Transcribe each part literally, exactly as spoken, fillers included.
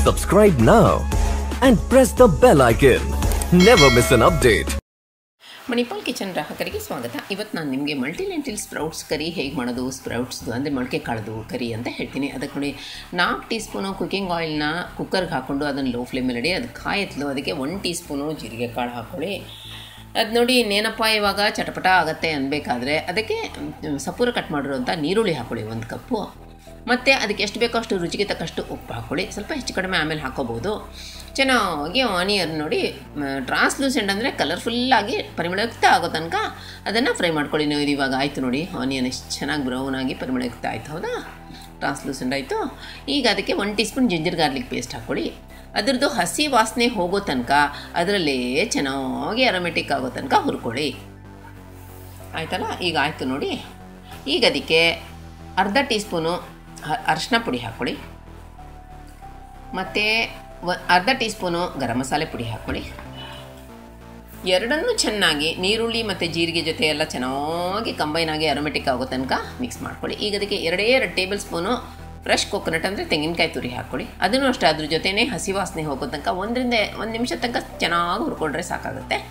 Subscribe now and press the bell icon. Never miss an update. Manipal kitchen ಗ್ರಾಹಕರಿಗೆ ಸ್ವಾಗತ. ಇವತ್ತು ನಾನು ನಿಮಗೆ ಮಲ್ಟಿ ಲೆಂಟಿಲ್ ಸ್ಪ್ರೌಟ್ಸ್ ಕರಿ ಹೇಗೆ ಮಾಡೋದು, ಸ್ಪ್ರೌಟ್ಸ್ದು ಅಂದರೆ ಮೊಳಕೆ ಕಾಳದು ಕರಿ ಅಂತ ಹೇಳ್ತೀನಿ. ಅದಕ್ಕೆ ನೋಡಿ ನಾಲ್ಕು ಟೀ ಸ್ಪೂನು ಕುಕ್ಕಿಂಗ್ ಆಯಿಲ್ನ ಕುಕ್ಕರ್ಗೆ ಹಾಕ್ಕೊಂಡು ಅದನ್ನು ಲೋ ಫ್ಲೇಮಲ್ಲಿ ಇಡಿ. ಅದು ಕಾಯತ್ಲು ಅದಕ್ಕೆ ಒನ್ ಟೀ ಸ್ಪೂನು ಜೀರಿಗೆ ಕಾಳು ಹಾಕ್ಕೊಳ್ಳಿ. ಅದು ನೋಡಿ ಇನ್ನೇನಪ್ಪ ಇವಾಗ ಚಟಪಟ ಆಗುತ್ತೆ ಅನ್ಬೇಕಾದ್ರೆ ಅದಕ್ಕೆ ಸಪೂರ ಕಟ್ ಮಾಡಿರುವಂಥ ನೀರುಳ್ಳಿ ಹಾಕ್ಕೊಳ್ಳಿ ಒಂದು ಕಪ್ಪು. ಮತ್ತು ಅದಕ್ಕೆ ಎಷ್ಟು ಬೇಕೋ ಅಷ್ಟು ರುಚಿಗೆ ತಕ್ಕಷ್ಟು ಉಪ್ಪು ಹಾಕ್ಕೊಳ್ಳಿ. ಸ್ವಲ್ಪ ಹೆಚ್ಚು ಕಡಿಮೆ ಆಮೇಲೆ ಹಾಕ್ಕೋಬೋದು. ಚೆನ್ನಾಗಿ ಆನಿಯನ್ ನೋಡಿ ಟ್ರಾನ್ಸ್ಲೂಸೆಂಟ್ ಅಂದರೆ ಕಲರ್ಫುಲ್ಲಾಗಿ ಪರಿಮಳಯುಕ್ತ ಆಗೋ ತನಕ ಅದನ್ನು ಫ್ರೈ ಮಾಡ್ಕೊಳ್ಳಿ. ನೀವು ಇವಾಗ ಆಯಿತು ನೋಡಿ, ಆನಿಯನ್ ಎಷ್ಟು ಚೆನ್ನಾಗಿ ಬ್ರೌನ್ ಆಗಿ ಪರಿಮಳಯುಕ್ತ ಆಯಿತು, ಹೌದಾ? ಟ್ರಾನ್ಸ್ಲೂಸೆಂಟ್ ಆಯಿತು. ಈಗ ಅದಕ್ಕೆ one teaspoon ginger garlic paste ಹಾಕ್ಕೊಳ್ಳಿ. ಅದರದ್ದು ಹಸಿ ವಾಸನೆ ಹೋಗೋ ತನಕ ಅದರಲ್ಲೇ ಚೆನ್ನಾಗಿ ಅರೋಮೆಟಿಕ್ ಆಗೋ ತನಕ ಹುರ್ಕೊಳ್ಳಿ. ಆಯ್ತಲ್ಲ? ಈಗ ಆಯಿತು ನೋಡಿ. ಈಗ ಅದಕ್ಕೆ ಅರ್ಧ ಟೀ ಸ್ಪೂನು ಅರಿಶಿನ ಪುಡಿ ಹಾಕ್ಕೊಳ್ಳಿ. ಮತ್ತು ವ ಅರ್ಧ ಟೀ ಸ್ಪೂನು ಗರಂ ಮಸಾಲೆ ಪುಡಿ ಹಾಕ್ಕೊಳ್ಳಿ. ಎರಡನ್ನೂ ಚೆನ್ನಾಗಿ ನೀರುಳ್ಳಿ ಮತ್ತು ಜೀರಿಗೆ ಜೊತೆ ಎಲ್ಲ ಚೆನ್ನಾಗಿ ಕಂಬೈನ್ ಆಗಿ ಅರೋಮೆಟಿಕ್ ಆಗೋ ತನಕ ಮಿಕ್ಸ್ ಮಾಡ್ಕೊಳ್ಳಿ. ಈಗ ಅದಕ್ಕೆ ಎರಡೇ ಎರಡು ಟೇಬಲ್ ಸ್ಪೂನು ಫ್ರೆಶ್ ಕೊಕೊನಟ್ ಅಂದರೆ ತೆಂಗಿನಕಾಯಿ ತುರಿ ಹಾಕ್ಕೊಳ್ಳಿ. ಅದನ್ನು ಅಷ್ಟೇ ಅದ್ರ ಜೊತೆನೇ ಹಸಿ ವಾಸನೆ ಹೋಗೋ ತನಕ ಒಂದರಿಂದ ಒಂದು ನಿಮಿಷ ತನಕ ಚೆನ್ನಾಗಿ ಹುರ್ಕೊಂಡ್ರೆ ಸಾಕಾಗುತ್ತೆ.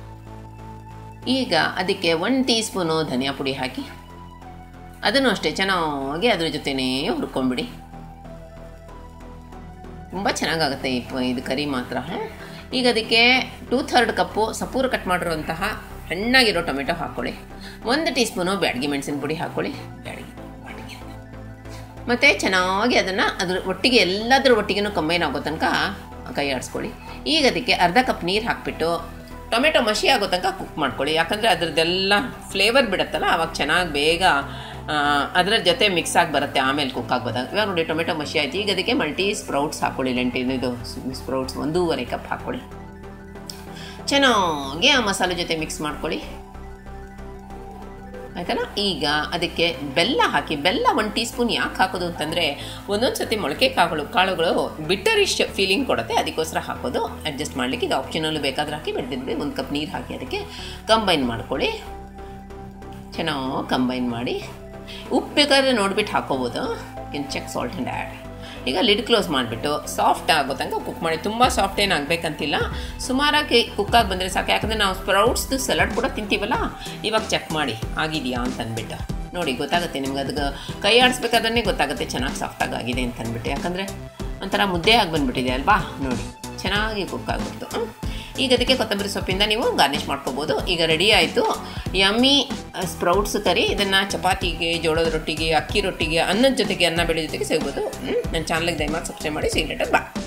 ಈಗ ಅದಕ್ಕೆ ಒನ್ ಟೀ ಸ್ಪೂನು ಧನಿಯಾ ಪುಡಿ ಹಾಕಿ ಅದನ್ನು ಅಷ್ಟೇ ಚೆನ್ನಾಗಿ ಅದ್ರ ಜೊತೆನೇ ಹುರ್ಕೊಂಬಿಡಿ. ತುಂಬ ಚೆನ್ನಾಗಾಗುತ್ತೆ ಈ ಇದು ಕರಿ ಮಾತ್ರ. ಈಗ ಅದಕ್ಕೆ ಟೂ ಥರ್ಡ್ ಕಪ್ಪು ಸಪೂರ ಕಟ್ ಮಾಡಿರುವಂತಹ ಹಣ್ಣಾಗಿರೋ ಟೊಮೆಟೊ ಹಾಕ್ಕೊಳ್ಳಿ. ಒಂದು ಟೀ ಸ್ಪೂನು ಬ್ಯಾಡಗಿ ಮೆಣಸಿನ ಪುಡಿ ಹಾಕ್ಕೊಳ್ಳಿ. ಬ್ಯಾಡಗಿ ಬ್ಯಾಡಗಿ ಮತ್ತು ಚೆನ್ನಾಗಿ ಅದನ್ನು ಅದ್ರ ಒಟ್ಟಿಗೆ ಎಲ್ಲದರ ಒಟ್ಟಿಗೆ ಕಂಬೈನ್ ಆಗೋ ತನಕ ಕೈ ಆಡಿಸ್ಕೊಳ್ಳಿ. ಈಗ ಅದಕ್ಕೆ ಅರ್ಧ ಕಪ್ ನೀರು ಹಾಕಿಬಿಟ್ಟು ಟೊಮೆಟೊ ಮಸಿ ಆಗೋ ತನಕ ಕುಕ್ ಮಾಡ್ಕೊಳ್ಳಿ. ಯಾಕಂದರೆ ಅದರದ್ದೆಲ್ಲ ಫ್ಲೇವರ್ ಬಿಡುತ್ತಲ್ಲ, ಆವಾಗ ಚೆನ್ನಾಗಿ ಬೇಗ ಅದರ ಜೊತೆ ಮಿಕ್ಸ್ ಆಗಿ ಬರುತ್ತೆ, ಆಮೇಲೆ ಕುಕ್ ಆಗ್ಬೋದಾಗ. ಇವಾಗ ನೋಡಿ ಟೊಮೆಟೊ ಮಸಿ ಆಯ್ತು. ಈಗ ಅದಕ್ಕೆ ಮಲ್ಟಿ ಸ್ಪ್ರೌಟ್ಸ್ ಹಾಕ್ಕೊಳ್ಳಿ. ಲೆಂಟಿನ ಇದು ಸ್ಪ್ರೌಟ್ಸ್ ಒಂದೂವರೆ ಕಪ್ ಹಾಕ್ಕೊಳ್ಳಿ. ಚೆನ್ನಾಗಿ ಆ ಮಸಾಲೆ ಜೊತೆ ಮಿಕ್ಸ್ ಮಾಡ್ಕೊಳ್ಳಿ. ಆಯ್ತಲ್ಲ? ಈಗ ಅದಕ್ಕೆ ಬೆಲ್ಲ ಹಾಕಿ. ಬೆಲ್ಲ ಒಂದು ಟೀ ಸ್ಪೂನ್ ಯಾಕೆ ಹಾಕೋದು ಅಂತಂದರೆ ಒಂದೊಂದು ಸತಿ ಮೊಳಕೆ ಕಾಳು ಕಾಳುಗಳು ಬಿಟ್ಟರಿಶ್ ಫೀಲಿಂಗ್ ಕೊಡುತ್ತೆ, ಅದಕ್ಕೋಸ್ಕರ ಹಾಕೋದು. ಅಡ್ಜಸ್ಟ್ ಮಾಡಲಿಕ್ಕೆ ಇದು ಆಪ್ಷನಲ್ಲು ಬೇಕಾದ್ರೆ ಹಾಕಿ, ಬೆಳೆದಿದ್ವಿ ಒಂದು ಕಪ್ ನೀರು ಹಾಕಿ ಅದಕ್ಕೆ ಕಂಬೈನ್ ಮಾಡ್ಕೊಳ್ಳಿ. ಚೆನ್ನಾಗಿ ಕಂಬೈನ್ ಮಾಡಿ ಉಪ್ಪು ಬೇಕಾದ್ರೆ ನೋಡಿಬಿಟ್ಟು ಹಾಕೋಬೋದು. Can check salt and add. ಈಗ ಲಿಡ್ ಕ್ಲೋಸ್ ಮಾಡಿಬಿಟ್ಟು ಸಾಫ್ಟ್ ಆಗೋ ತನಕ ಕುಕ್ ಮಾಡಿ. ತುಂಬ ಸಾಫ್ಟ್ ಏನು ಆಗಬೇಕಂತಿಲ್ಲ, ಸುಮಾರಾಗಿ ಕುಕ್ಕಾಗಿ ಬಂದರೆ ಸಾಕು. ಯಾಕಂದರೆ ನಾವು ಸ್ಪ್ರೌಟ್ಸ್ದು ಸಲಾಡ್ ಕೂಡ ತಿಂತೀವಲ್ಲ, ಇವಾಗ ಚೆಕ್ ಮಾಡಿ ಆಗಿದೆಯಾ ಅಂತ ಅಂದ್ಬಿಟ್ಟು ನೋಡಿ ಗೊತ್ತಾಗುತ್ತೆ ನಿಮ್ಗೆ. ಅದಕ್ಕೆ ಕೈ ಆಡಿಸ್ಬೇಕಾದ್ರೆ ಗೊತ್ತಾಗುತ್ತೆ ಚೆನ್ನಾಗಿ ಸಾಫ್ಟಾಗಿ ಆಗಿದೆ ಅಂತ ಅಂದ್ಬಿಟ್ಟು. ಯಾಕಂದರೆ ಒಂಥರ ಮುದ್ದೆ ಆಗಿ ಬಂದುಬಿಟ್ಟಿದೆ ಅಲ್ವಾ? ನೋಡಿ ಚೆನ್ನಾಗಿ ಕುಕ್ ಆಗಿಬಿಡ್ತು. ಈಗ ಅದಕ್ಕೆ ಕೊತ್ತಂಬರಿ ಸೊಪ್ಪಿಂದ ನೀವು ಗಾರ್ನಿಷ್ ಮಾಡ್ಕೋಬೋದು. ಈಗ ರೆಡಿ ಆಯಿತು ಯಮ್ಮಿ ಸ್ಪ್ರೌಟ್ಸ್ ಕರಿ. ಇದನ್ನು ಚಪಾತಿಗೆ, ಜೋಳದ ರೊಟ್ಟಿಗೆ, ಅಕ್ಕಿ ರೊಟ್ಟಿಗೆ, ಅನ್ನದ ಜೊತೆಗೆ, ಅನ್ನ ಬೇಳೆ ಜೊತೆಗೆ ಸಿಗ್ಬೋದು. ನನ್ನ ಚಾನಲ್ಗೆ ದಯಮಾಡಿ ಸಬ್ಸ್ಕ್ರೈಬ್ ಮಾಡಿ. ಸಿಗ್ಲೇಟರ್ ಬಾ.